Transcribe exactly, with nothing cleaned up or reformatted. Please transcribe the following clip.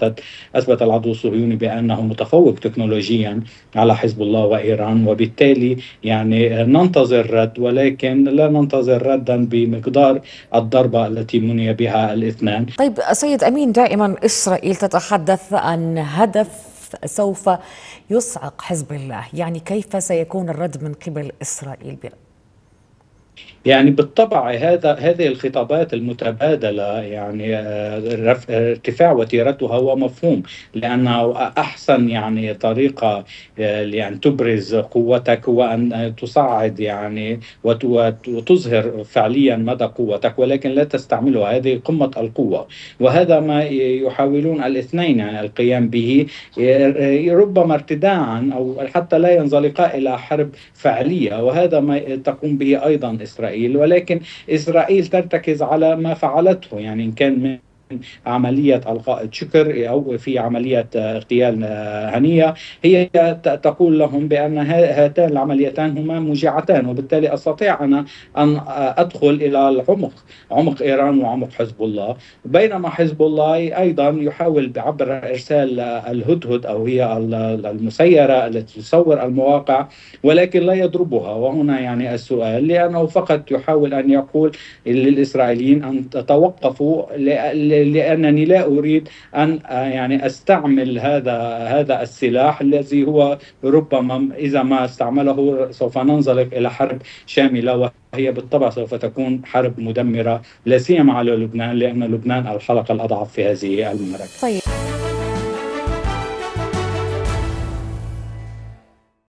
أثبتت أثبت العدو الصهيوني بأنه متفوق تكنولوجيا على حزب الله وإيران، وبالتالي يعني ننتظر رد، ولكن لا ننتظر ردا بمقدار الضربة التي مني بها الاثنان. طيب سيد أمين، دائما إسرائيل تتحدث عن هدف سوف يصعق حزب الله، يعني كيف سيكون الرد من قبل إسرائيل؟ يعني بالطبع هذا هذه الخطابات المتبادلة يعني آه، رف- ارتفاع وتيرتها هو مفهوم، لأنه أحسن يعني طريقة آه، يعني تبرز قوتك هو أن تصعد يعني وت- وت- وتظهر فعليا مدى قوتك، ولكن لا تستعملها. هذه قمة القوة، وهذا ما يحاولون الاثنين يعني القيام به، آه، ربما ارتداعا أو حتى لا ينزلقا إلى حرب فعلية، وهذا ما تقوم به أيضا إسرائيل. ولكن إسرائيل ترتكز على ما فعلته، يعني إن كان من عملية القائد شكر أو في عملية اغتيال هنية، هي تقول لهم بأن هاتان العمليتان هما موجعتان، وبالتالي أستطيع أنا أن أدخل إلى العمق، عمق إيران وعمق حزب الله. بينما حزب الله أيضا يحاول عبر إرسال الهدهد أو هي المسيرة التي تصور المواقع، ولكن لا يضربها. وهنا يعني السؤال، لأنه فقط يحاول أن يقول للإسرائيليين أن تتوقفوا، لأنني لا أريد أن يعني أستعمل هذا هذا السلاح الذي هو ربما إذا ما استعمله سوف ننزلق إلى حرب شاملة، وهي بالطبع سوف تكون حرب مدمرة لا سيما على لبنان، لأن لبنان الحلقة الأضعف في هذه المعركة. طيب.